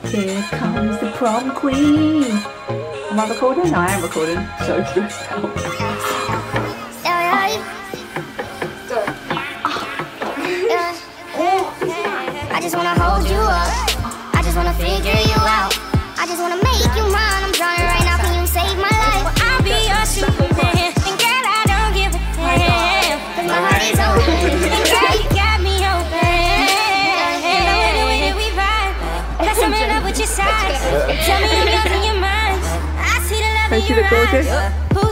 Here comes the prom queen. Am I recording? No, I am recording. So stressed out. I just wanna hold you up. I just wanna figure you out. I just wanna make you mine. I'm drowning right now. Can you save my life? Well, I'll be your Superman. And girl, I don't give a damn. Cause my heart is open. And girl, you got me open. And the way that we vibe. Got some in love with your size. Tell me I'm yours in your mind. I see the love in your eyes.